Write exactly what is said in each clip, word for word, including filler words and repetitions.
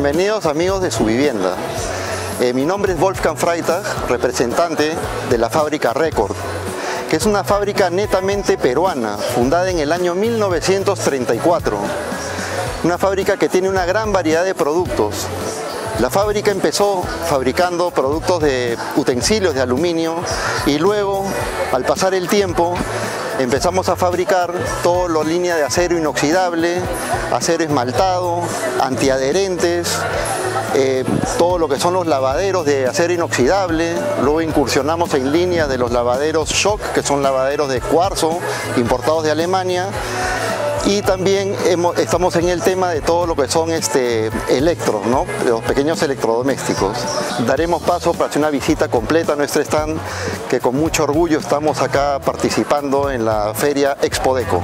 Bienvenidos amigos de Su Vivienda. Eh, mi nombre es Wolfgang Freitag, representante de la fábrica Record, que es una fábrica netamente peruana, fundada en el año mil novecientos treinta y cuatro. Una fábrica que tiene una gran variedad de productos. La fábrica empezó fabricando productos de utensilios de aluminio y luego, al pasar el tiempo, empezamos a fabricar toda la línea de acero inoxidable, acero esmaltado, antiadherentes, eh, todo lo que son los lavaderos de acero inoxidable. Luego incursionamos en líneas de los lavaderos Shock, que son lavaderos de cuarzo importados de Alemania. Y también hemos, estamos en el tema de todo lo que son este, electros, ¿no? Los pequeños electrodomésticos. Daremos paso para hacer una visita completa a nuestro stand, que con mucho orgullo estamos acá participando en la feria Expodeco.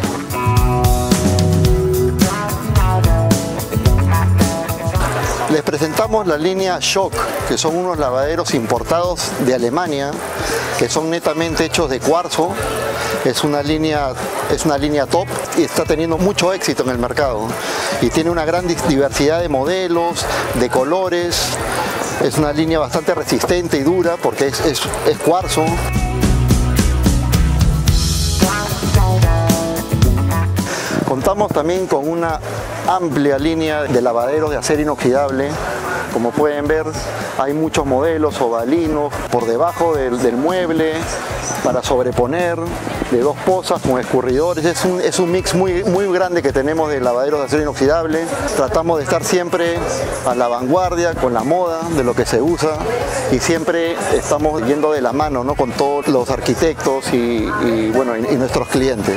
Les presentamos la línea Shock, que son unos lavaderos importados de Alemania, que son netamente hechos de cuarzo. Es una línea, es una línea top y está teniendo mucho éxito en el mercado. Y tiene una gran diversidad de modelos, de colores. Es una línea bastante resistente y dura porque es, es, es cuarzo. Contamos también con una amplia línea de lavaderos de acero inoxidable. Como pueden ver, hay muchos modelos ovalinos por debajo del, del mueble, para sobreponer, de dos pozas con escurridores. Es un, es un mix muy, muy grande que tenemos de lavaderos de acero inoxidable. Tratamos de estar siempre a la vanguardia con la moda de lo que se usa y siempre estamos yendo de la mano, ¿no?, con todos los arquitectos y, y, bueno, y, y nuestros clientes.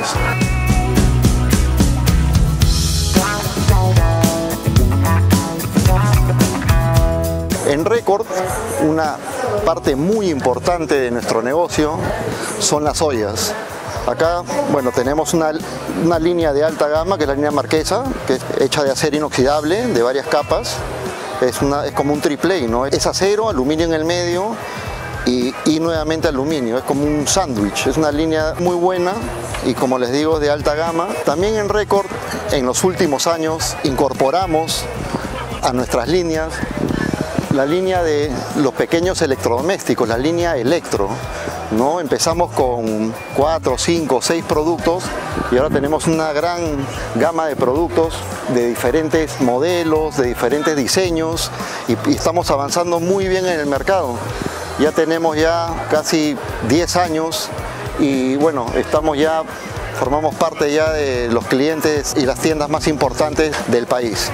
En Record, una parte muy importante de nuestro negocio son las ollas. Acá, bueno, tenemos una, una línea de alta gama, que es la línea Marquesa, que es hecha de acero inoxidable, de varias capas. Es, una, es como un triple, ¿no? Es acero, aluminio en el medio y, y nuevamente aluminio. Es como un sándwich. Es una línea muy buena y, como les digo, de alta gama. También en Record, en los últimos años, incorporamos a nuestras líneas la línea de los pequeños electrodomésticos, la línea Electro, ¿no? Empezamos con cuatro, cinco, seis productos y ahora tenemos una gran gama de productos de diferentes modelos, de diferentes diseños y, y estamos avanzando muy bien en el mercado. Ya tenemos ya casi diez años y bueno, estamos ya, formamos parte ya de los clientes y las tiendas más importantes del país.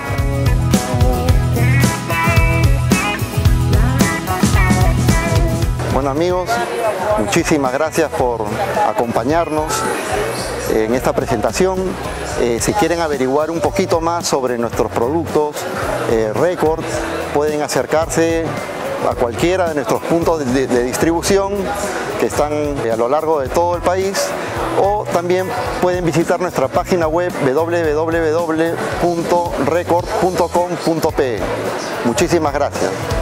Bueno amigos, muchísimas gracias por acompañarnos en esta presentación. Eh, si quieren averiguar un poquito más sobre nuestros productos eh, Record, pueden acercarse a cualquiera de nuestros puntos de, de distribución que están a lo largo de todo el país, o también pueden visitar nuestra página web w w w punto record punto com punto p e. Muchísimas gracias.